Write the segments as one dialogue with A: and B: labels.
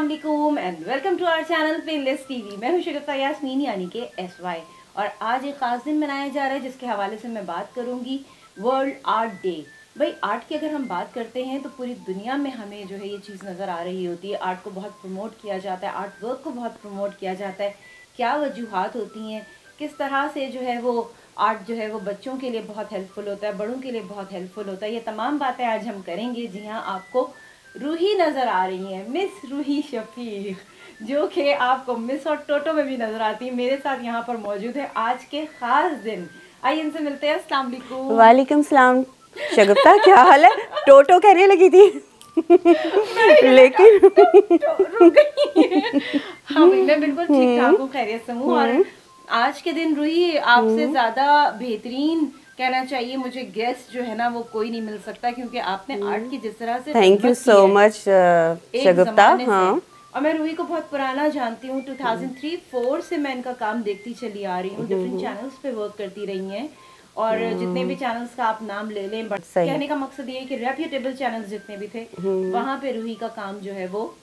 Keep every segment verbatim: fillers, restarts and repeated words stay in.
A: अस्सलामुअलैकुम and welcome to our channel painless TV. मैं हूं शगुफ्ता यास्मीन यानी कि एस वाई और आज एक खास दिन मनाया जा रहा है जिसके हवाले से मैं बात करूंगी वर्ल्ड आर्ट डे। भाई आर्ट की अगर हम बात करते हैं तो पूरी दुनिया में हमें जो है ये चीज़ नज़र आ रही होती है। आर्ट को बहुत प्रमोट किया जाता है, आर्ट वर्क को बहुत प्रमोट किया जाता है। क्या वजूहात होती हैं, किस तरह से जो है वो आर्ट जो है वो बच्चों के लिए बहुत हेल्पफुल होता है, बड़ों के लिए बहुत हेल्पफुल होता है, ये तमाम बातें आज हम करेंगे। जी हाँ, आपको रूही नज़र आ रही हैं, मिस रूही शफीक, जो कि आपको मिस और टोटो में भी नज़र आती है। मेरे साथ यहाँ पर मौजूद है आज के ख़ास दिन। आइए इनसे मिलते हैं। अस्सलाम वालेकुम।
B: वालेकुम सलाम। शगुफ्ता क्या हाल है? टोटो कहने लगी थी लेकिन
A: रुक गई। हाँ भाई, मैं बिल्कुल ठीक ठाक हूँ, खैरियत से हूँ। और आज के दिन रूही आपसे ज़्यादा बेहतरीन कहना चाहिए मुझे गेस्ट जो है ना वो कोई नहीं मिल सकता, क्योंकि आपने आर्ट की जिस तरह से
B: thank you so much Shagufta. हाँ,
A: और मैं रूही को बहुत पुराना जानती हूँ, दो हज़ार तीन फोर से मैं इनका काम देखती चली आ रही हूँ। डिफरेंट चैनल्स पे वर्क करती रही हैं और जितने भी चैनल्स का आप नाम ले लें, बट कहने का मकसद ये है कि रेप्यूटेबल चैनल्स जितने भी थे वहाँ पे रूही का काम जो है वो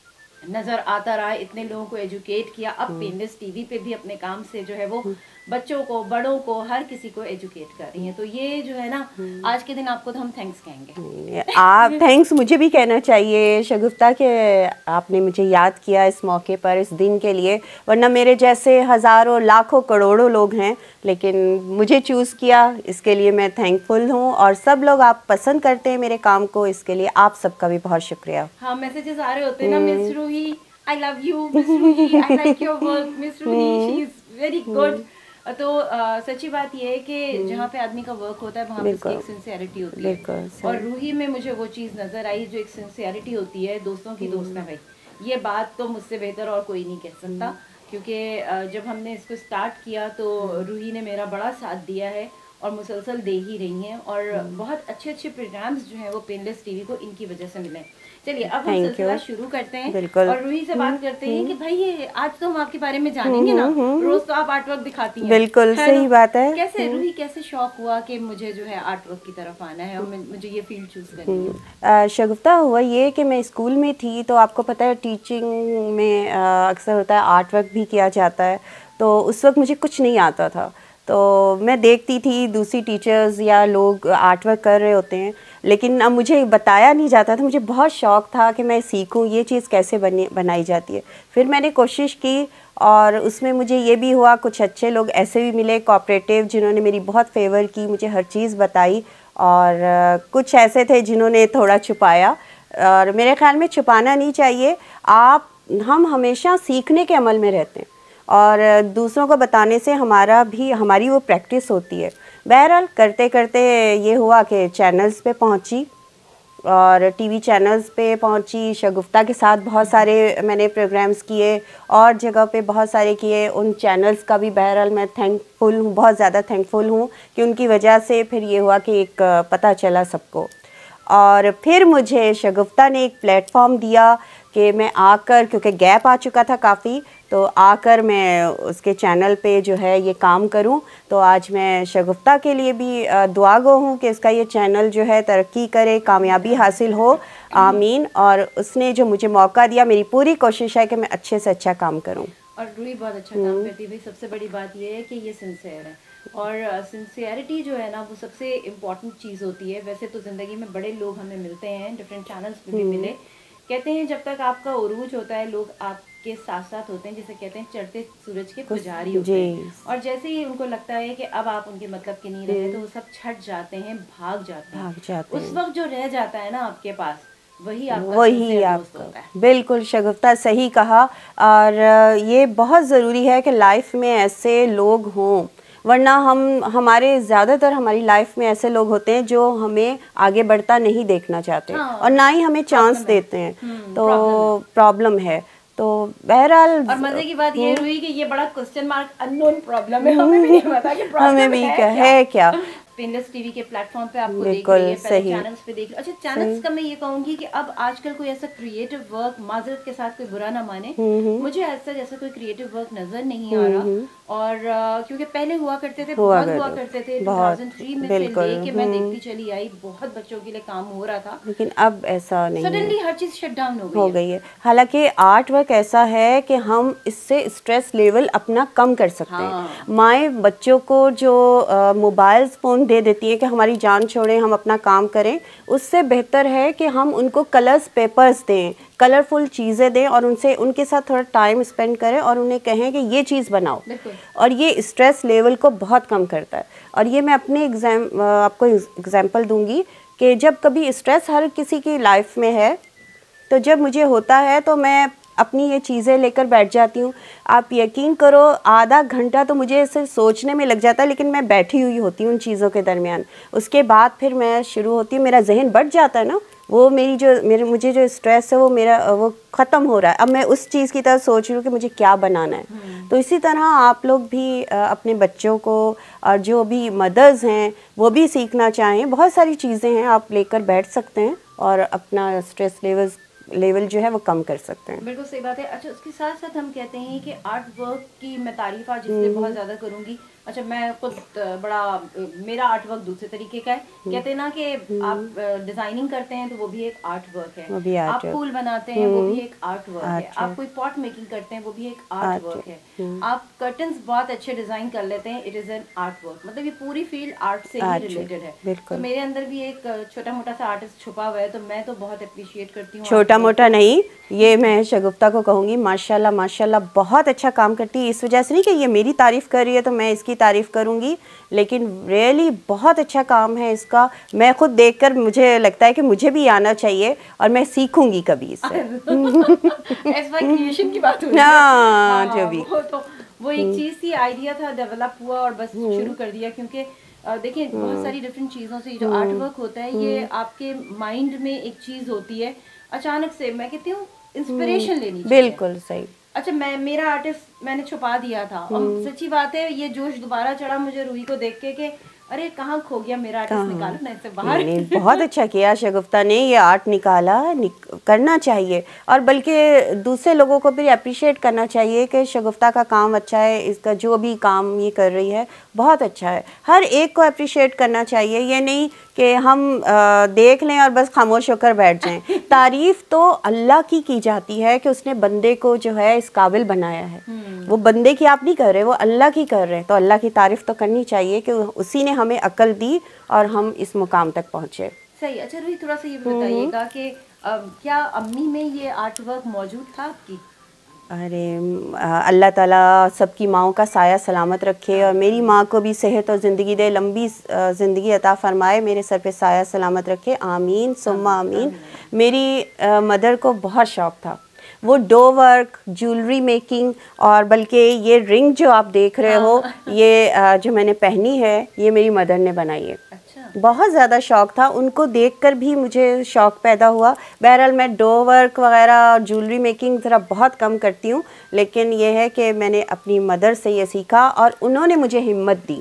A: नजर आता रहा है। इतने लोगों को एजुकेट किया। अब पेनलेस टीवी पे भी अपने काम से जो है वो बच्चों को, बड़ों को, हर किसी को एजुकेट कर रही हैं। तो ये जो है ना आज के दिन आपको तो हम थैंक्स कहेंगे।
B: आप थैंक्स मुझे भी कहना चाहिए शगुफ्ता कि आपने मुझे याद किया इस मौके पर, इस दिन के लिए। वरना मेरे जैसे हज़ारों लाखों करोड़ों लोग हैं, लेकिन मुझे चूज़ किया, इसके लिए मैं थैंकफुल हूँ। और सब लोग आप पसंद करते हैं मेरे काम को, इसके लिए आप सबका भी बहुत शुक्रिया।
A: हाँ, मैसेजेस आ रहे होते हैं ना, miss Roohi I love you, miss Roohi I like your work, miss Roohi she is very good. तो uh, सच्ची बात ये है कि जहाँ पे आदमी का वर्क होता है वहाँ पे उसकी एक सिंसियरिटी होती है। और रूही में मुझे वो चीज़ नज़र आई जो एक सिंसियरिटी होती है। दोस्तों की दोस्त है भाई, ये बात तो मुझसे बेहतर और कोई नहीं कह सकता, क्योंकि जब हमने इसको स्टार्ट किया तो रूही ने मेरा बड़ा साथ दिया है और मुसलसल दे ही रही हैं। और बहुत अच्छे अच्छे प्रोग्राम्स जो हैं वो पेनलेस टीवी को इनकी वजह से मिले। चलिए अब हम सिलसिला शुरू करते हैं और रूही से बात करते हैं कि भाई ये आज तो हम आपके बारे में जानेंगे ना, रोज तो आप आर्ट वर्क दिखाती हैं।
B: बिल्कुल सही बात है।
A: कैसे रूही, कैसे शौक हुआ कि मुझे जो है आर्ट वर्क की तरफ आना है और मुझे ये फील्ड चूज करनी है?
B: शगुफ्ता, हुआ ये कि मैं स्कूल में थी तो आपको पता है टीचिंग में अक्सर होता है आर्ट वर्क भी किया जाता है। तो उस वक्त मुझे कुछ नहीं आता था, तो मैं देखती थी दूसरी टीचर्स या लोग आर्ट वर्क कर रहे होते हैं, लेकिन अब मुझे बताया नहीं जाता था। मुझे बहुत शौक़ था कि मैं सीखूं ये चीज़ कैसे बनी बनाई जाती है। फिर मैंने कोशिश की और उसमें मुझे ये भी हुआ, कुछ अच्छे लोग ऐसे भी मिले कोऑपरेटिव जिन्होंने मेरी बहुत फेवर की, मुझे हर चीज़ बताई। और कुछ ऐसे थे जिन्होंने थोड़ा छुपाया, और मेरे ख़्याल में छुपाना नहीं चाहिए। आप हम हमेशा सीखने के अमल में रहते हैं और दूसरों को बताने से हमारा भी हमारी वो प्रैक्टिस होती है। बहरहाल करते करते ये हुआ कि चैनल्स पे पहुंची और टीवी चैनल्स पे पहुंची। शगुफ्ता के साथ बहुत सारे मैंने प्रोग्राम्स किए और जगह पे बहुत सारे किए। उन चैनल्स का भी बहरहाल मैं थैंकफुल हूँ, बहुत ज़्यादा थैंकफुल हूँ कि उनकी वजह से फिर ये हुआ कि एक पता चला सबको। और फिर मुझे शगुफ्ता ने एक प्लेटफॉर्म दिया कि मैं आकर, क्योंकि गैप आ चुका था काफ़ी, तो आकर मैं उसके चैनल पे जो है ये काम करूं। तो आज मैं शगुफ्ता के लिए भी दुआ गो हूँ कि इसका ये चैनल जो है तरक्की करे, कामयाबी हासिल हो, आमीन। और उसने जो मुझे मौका दिया, मेरी पूरी कोशिश है कि मैं अच्छे से अच्छा काम करूं।
A: और रूही बहुत अच्छा काम करती है भाई। सबसे बड़ी बात ये है कि ये सिंसियर है और सिंसियरिटी जो है ना वो सबसे इम्पॉर्टेंट चीज़ होती है। वैसे तो ज़िंदगी में बड़े लोग हमें मिलते हैं, डिफरेंट चैनल्स पे भी मिले। कहते हैं जब तक आपका उरूज होता है लोग आपके साथ साथ होते हैं, जिसे कहते हैं चढ़ते सूरज के पुजारी होते हैं। और जैसे ही उनको लगता है कि अब आप उनके मतलब के नहीं रहे तो वो सब छट जाते हैं, भाग जाते हैं, भाग जाते उस वक्त जो रह जाता है ना आपके पास, वही आपका
B: वही आपका होता है। बिल्कुल शगुफ्ता, सही कहा। और ये बहुत ज़रूरी है कि लाइफ में ऐसे लोग हों, वरना हम हमारे ज़्यादातर हमारी लाइफ में ऐसे लोग होते हैं जो हमें आगे बढ़ता नहीं देखना चाहते। हाँ, और ना ही हमें चांस देते हैं। तो प्रॉब्लम है। तो बहरहाल
A: और मजे की बात ये हुई कि ये बड़ा क्वेश्चन मार्क अननोन प्रॉब्लम है, हमें भी नहीं पता कि प्रॉब्लम
B: हमें भी क्या है क्या।
A: पेनलेस टीवी के प्लेटफॉर्म पे आपको देख
B: बिल्कुल
A: रही है, पहले
B: सही।
A: चैनल्स पे देख लो। अच्छा, चैनल्स का मैं ये कहूंगी कि अब आजकल कोई ऐसा क्रिएटिव वर्क, माजरत के साथ कोई बुरा ना माने, मुझे ऐसा जैसा कोई क्रिएटिव वर्क नजर नहीं आ रहा। और अ, क्योंकि पहले हुआ करते थे,
B: हुआ
A: बहुत हुआ
B: कर
A: करते थे,
B: बहुत,
A: दो हज़ार तीन में से
B: बिल्कुल।
A: लेके मैं
B: हम्म।
A: देखती चली आई, बहुत बच्चों के लिए काम हो रहा था।
B: लेकिन अब ऐसा नहीं है,
A: सडनली हर चीज शट डाउन हो गई
B: हो
A: है।
B: गई है। हालांकि आर्ट वर्क ऐसा है कि हम इससे स्ट्रेस लेवल अपना कम कर सकते हैं।
A: हाँ।
B: माएँ बच्चों को जो मोबाइल फ़ोन दे देती है कि हमारी जान छोड़ें, हम अपना काम करें, उससे बेहतर है कि हम उनको कलर्स पेपर्स दें, कलरफुल चीज़ें दें और उनसे उनके साथ थोड़ा टाइम स्पेंड करें और उन्हें कहें कि ये चीज़ बनाओ। और ये स्ट्रेस लेवल को बहुत कम करता है। और ये मैं अपने एग्जाम आपको एग्जांपल दूंगी कि जब कभी स्ट्रेस हर किसी की लाइफ में है, तो जब मुझे होता है तो मैं अपनी ये चीज़ें लेकर बैठ जाती हूँ। आप यकीन करो, आधा घंटा तो मुझे इसे सोचने में लग जाता है, लेकिन मैं बैठी हुई होती हूँ उन चीज़ों के दरमियान। उसके बाद फिर मैं शुरू होती हूँ, मेरा जहन बढ़ जाता है ना, वो मेरी जो मेरे मुझे जो स्ट्रेस है वो मेरा वो ख़त्म हो रहा है। अब मैं उस चीज़ की तरफ सोच रही हूँ कि मुझे क्या बनाना है। तो इसी तरह आप लोग भी अपने बच्चों को, और जो भी मदर्स हैं वो भी सीखना चाहें, बहुत सारी चीज़ें हैं आप लेकर बैठ सकते हैं और अपना स्ट्रेस लेवल लेवल जो है वो कम कर सकते हैं।
A: बिल्कुल सही बात है। अच्छा, उसके साथ साथ हम कहते हैं कि आर्ट वर्क की मैं तारीफ आज इसलिए बहुत ज़्यादा करूँगी। अच्छा, मैं खुद बड़ा, मेरा आर्ट वर्क दूसरे तरीके का है। कहते हैं ना कि आप डिजाइनिंग करते हैं तो वो भी एक आर्ट वर्क है,
B: वो भी आर्ट
A: आप फूल बनाते हैं वो भी एक आर्ट वर्क है, आप कोई पॉट मेकिंग करते हैं वो भी एक आर्ट वर्क है, आप कर्टन्स बहुत अच्छे डिजाइन कर लेते हैं, it is an art work. मतलब ये पूरी फील्ड आर्ट से ही रिलेटेड है। तो मेरे अंदर भी एक छोटा मोटा सा आर्टिस्ट छुपा हुआ है, तो मैं तो बहुत अप्रिशिएट करती हूँ।
B: छोटा मोटा नहीं, ये मैं शगुफ्ता को कहूँगी, माशाल्लाह माशाल्लाह बहुत अच्छा काम करती है। इस वजह से नहीं कि ये मेरी तारीफ़ कर रही है तो मैं इसकी तारीफ़ करूँगी, लेकिन रियली बहुत अच्छा काम है इसका। मैं खुद देखकर मुझे लगता है कि मुझे भी आना चाहिए और मैं सीखूंगी कभी इससे।
A: क्रिएशन की बात हो रही है।
B: हाँ, जो भी
A: वो तो वो एक चीज़ थी, आइडिया था, डेवलप हुआ और बस शुरू कर दिया। क्योंकि देखिए बहुत सारी डिफरेंट चीज़ों से जो आर्ट वर्क होता है, ये आपके माइंड में एक चीज़ होती है, अचानक से मैं कहती हूँ इंस्पिरेशन लेनी चाहिए।
B: बिल्कुल सही।
A: अच्छा, मैं मेरा आर्टिस्ट मैंने छुपा दिया था और सच्ची बात है ये जोश दोबारा चढ़ा मुझे रूही को देख के कि अरे कहाँ खो गया मेरा आर्टिस्ट, निकालो ना इससे बाहर।
B: नहीं, नहीं, बहुत अच्छा किया शगुफ्ता ने, ये आर्ट निकाला, निक, करना चाहिए। और बल्कि दूसरे लोगों को भी अप्रिशिएट करना चाहिए कि शगुफ्ता का काम अच्छा है, इसका जो भी काम ये कर रही है बहुत अच्छा है। हर एक को अप्रिशिएट करना चाहिए, ये नहीं कि हम आ, देख लें और बस खामोश होकर बैठ जाएं। तारीफ़ तो अल्लाह की की जाती है कि उसने बंदे को जो है इस काबिल बनाया है। वो बंदे की आप नहीं कर रहे, वो अल्लाह की कर रहे हैं, तो अल्लाह की तारीफ़ तो करनी चाहिए कि उसी ने हमें अकल दी और हम इस मुकाम तक पहुँचे।
A: सही। अच्छा रूही, थोड़ा सा ये भी बताइएगा कि क्या अम्मी में ये आर्ट वर्क मौजूद था आपकी?
B: अरे अल्लाह ताला सबकी माओं का साया सलामत रखे और मेरी माँ को भी सेहत और ज़िंदगी दे, लंबी ज़िंदगी अता फरमाए, मेरे सर पे साया सलामत रखे, आमीन सुम्मा आमीन। मेरी आ, मदर को बहुत शौक़ था, वो डो वर्क, ज्वेलरी मेकिंग, और बल्कि ये रिंग जो आप देख रहे हो, ये आ, जो मैंने पहनी है ये मेरी मदर ने बनाई है। बहुत ज़्यादा शौक़ था, उनको देखकर भी मुझे शौक़ पैदा हुआ। बहरहाल मैं डो वर्क वगैरह और ज्वेलरी मेकिंग ज़रा बहुत कम करती हूँ, लेकिन ये है कि मैंने अपनी मदर से ये सीखा और उन्होंने मुझे हिम्मत दी।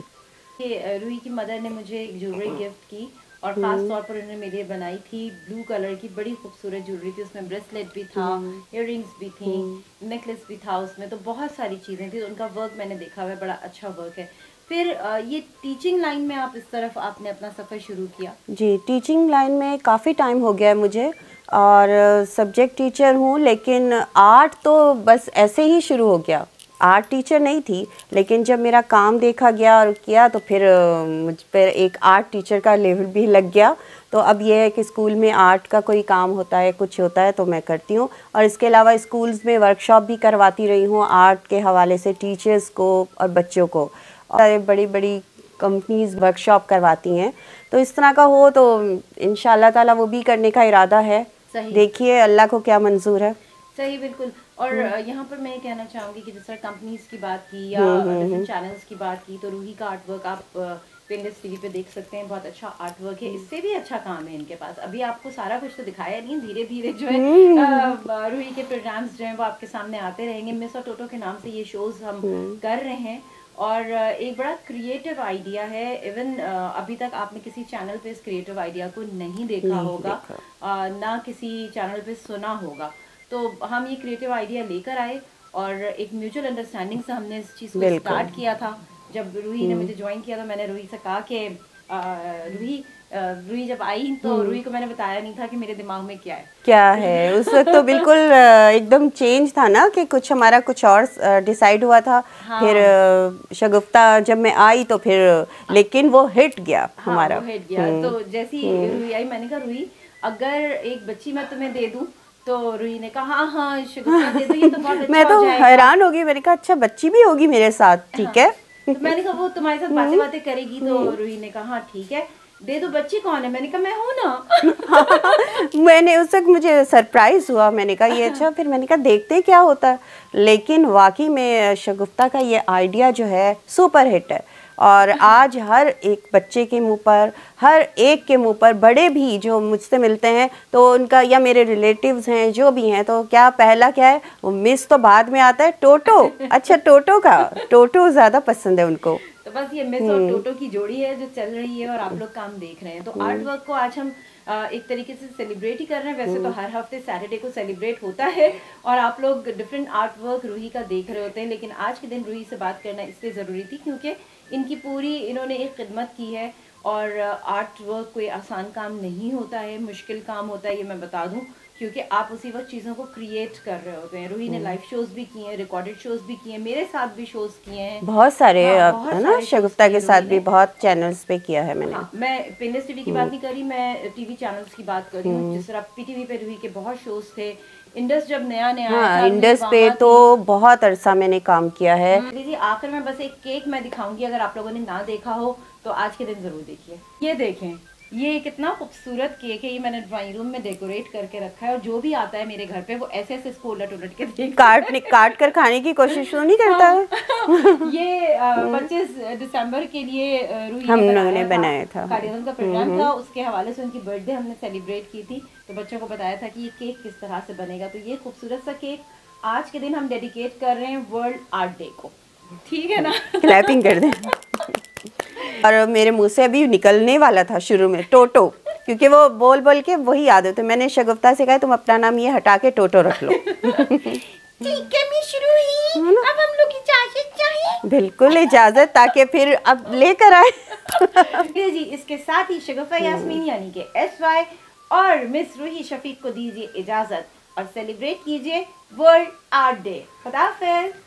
A: रूही की मदर ने मुझे एक ज्वेलरी गिफ्ट की और ख़ास तौर पर उन्होंने मेरे लिए बनाई थी, ब्लू कलर की बड़ी खूबसूरत ज्वेलरी थी, उसमें ब्रेसलेट भी था, इयररिंग्स भी थी, नेकलेस भी था उसमें, तो बहुत सारी चीज़ें थी। उनका वर्क मैंने देखा हुआ है, बड़ा अच्छा वर्क है। फिर ये टीचिंग लाइन में आप इस तरफ आपने अपना सफ़र शुरू किया? जी,
B: टीचिंग लाइन में काफ़ी टाइम हो गया है मुझे और सब्जेक्ट टीचर हूँ, लेकिन आर्ट तो बस ऐसे ही शुरू हो गया। आर्ट टीचर नहीं थी, लेकिन जब मेरा काम देखा गया और किया तो फिर मुझ पर एक आर्ट टीचर का लेवल भी लग गया। तो अब यह है कि स्कूल में आर्ट का कोई काम होता है, कुछ होता है तो मैं करती हूँ, और इसके अलावा स्कूल्स में वर्कशॉप भी करवाती रही हूँ आर्ट के हवाले से टीचर्स को और बच्चों को, और बड़ी बड़ी कंपनीज वर्कशॉप करवाती हैं। तो इस तरह का हो तो इंशाल्लाह ताला वो भी करने का इरादा है। देखिए अल्लाह को क्या मंजूर है।
A: सही, बिल्कुल। और यहाँ पर मैं कहना चाहूँगी कि जिस तरह कंपनीज की बात की या डिफरेंट चैनल्स की बात की, तो रूही का आर्ट वर्क आप पेनलेस टीवी पे देख सकते हैं, बहुत अच्छा आर्ट वर्क है। इससे भी अच्छा काम है इनके पास। अभी आपको सारा कुछ तो दिखाया नहीं, धीरे धीरे जो है रूही के प्रोग्राम्स जो हैं वो आपके सामने आते रहेंगे। मिस और टोटो के नाम से ये शोज हम कर रहे हैं और एक बड़ा क्रिएटिव आइडिया है। इवन अभी तक आपने किसी चैनल पे इस क्रिएटिव आइडिया को नहीं देखा
B: नहीं
A: होगा,
B: देखा।
A: आ, ना किसी चैनल पे सुना होगा। तो हम ये क्रिएटिव आइडिया लेकर आए और एक म्यूचुअल अंडरस्टैंडिंग से हमने इस चीज़ को स्टार्ट किया था। जब रूही ने मुझे ज्वाइन किया तो मैंने रूही से कहा कि रूही रूही जब आई तो रूही को मैंने बताया नहीं था कि मेरे दिमाग में क्या है
B: क्या है। उस वक्त तो बिल्कुल एकदम चेंज था ना कि कुछ हमारा कुछ और डिसाइड हुआ था। हाँ। फिर शगुफ्ता जब मैं आई तो फिर लेकिन वो हिट गया। हाँ, हमारा
A: वो हिट गया। तो जैसी रूही आई मैंने कहा रूही अगर एक बच्ची मैं तुम्हें दे दूं, तो रूही ने कहा हाँ हाँ शगुफ्ता दे दो, ये तो बहुत अच्छा
B: मैं तो
A: हो जाएगा।
B: हैरान हो गई, मैंने कहा अच्छा बच्ची भी होगी मेरे साथ, ठीक है।
A: तो मैंने कहा वो तुम्हारे साथ बातें बातें करेगी। तो रूही ने कहा हाँ ठीक है दे दो, बच्ची कौन है? मैंने कहा मैं हूँ ना।
B: मैंने उस वक्त मुझे सरप्राइज हुआ, मैंने कहा ये अच्छा। फिर मैंने कहा देखते हैं क्या होता है। लेकिन वाकई में शगुफ्ता का ये आइडिया जो है सुपर हिट है और आज हर एक बच्चे के मुंह पर, हर एक के मुंह पर, बड़े भी जो मुझसे मिलते हैं तो उनका या मेरे रिलेटिव्स हैं जो भी हैं तो क्या पहला क्या है वो मिस तो बाद में आता है टोटो। अच्छा टोटो का, टोटो ज़्यादा पसंद है उनको।
A: तो बस ये मिस और टोटो की जोड़ी है जो चल रही है और आप लोग काम देख रहे हैं। तो आर्ट वर्क को आज हम एक तरीके से सेलिब्रेट ही कर रहे हैं। वैसे तो हर हफ्ते सैटरडे को सेलिब्रेट होता है और आप लोग डिफरेंट आर्ट वर्क रूही का देख रहे होते हैं, लेकिन आज के दिन रूही से बात करना इसलिए ज़रूरी थी क्योंकि इनकी पूरी इन्होंने एक खिदमत की है। और आर्ट वर्क कोई आसान काम नहीं होता है, मुश्किल काम होता है, ये मैं बता दूं, क्योंकि आप उसी वक्त चीज़ों को क्रिएट कर रहे होते हैं। रूही ने लाइव शोज भी किए हैं, रिकॉर्डेड शोज भी किए हैं, मेरे साथ भी शोज किए हैं
B: बहुत सारे।
A: हाँ,
B: बहुत है ना, शगुफ्ता के साथ भी बहुत चैनल्स पे किया है मैंने।
A: हाँ, मैं पेनलेस टीवी की बात नहीं कर रही, मैं टीवी चैनल्स की बात कर रही हूँ। जिस तरह पीटीवी पे रूही के बहुत शोज थे। इंडस जब नया नया
B: हाँ,
A: आया था,
B: इंडस पे तो बहुत अरसा मैंने काम किया है।
A: दीदी आखिर में बस एक केक मैं दिखाऊंगी, अगर आप लोगों ने ना देखा हो तो आज के दिन जरूर देखिए। ये देखें, ये कितना खूबसूरत केक है। ये मैंने ड्राइंग रूम में डेकोरेट करके रखा है और जो भी आता है मेरे घर पे वो ऐसे ऐसे इसको उलट उलट के देखता है।
B: काट काट कर खाने की कोशिश तो नहीं करता है।
A: ये पच्चीस दिसंबर के लिए रूही
B: हम लोगों ने बनाया था,
A: कार्यक्रम का प्रोग्राम था, उसके हवाले से उनकी बर्थडे हमने सेलिब्रेट की थी। तो बच्चों को बताया था कि ये केक किस तरह से बनेगा। तो ये खूबसूरत सा केक आज के दिन हम डेडिकेट कर रहे हैं वर्ल्ड आर्ट डे को, ठीक है ना।
B: क्लैपिंग कर दें। और मेरे मुंह से अभी निकलने वाला था शुरू में टोटो, क्योंकि वो बोल बोल के वही याद है। तो मैंने शगुफ्ता से कहा तुम अपना नाम ये हटा के टोटो रख लो।
A: ठीक है मिस रूही, अब हम लोग इजाजत चाहिए।
B: बिल्कुल इजाजत, ताकि फिर अब लेकर आए।
A: जी इसके साथ ही शगुफ्ता यास्मीन यानी कि एस वाई और मिस रूही शफीक को दीजिए इजाजत और सेलिब्रेट कीजिए वर्ल्ड आर्ट डे। खुदा हाफिज़।